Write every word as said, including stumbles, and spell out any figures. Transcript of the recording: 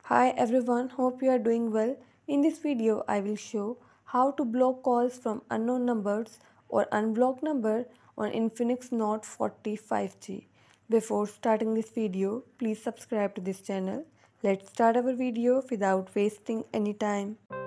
Hi everyone, hope you are doing well. In this video, I will show how to block calls from unknown numbers or unblock number on Infinix Note forty five G. Before starting this video, please subscribe to this channel. Let's start our video without wasting any time.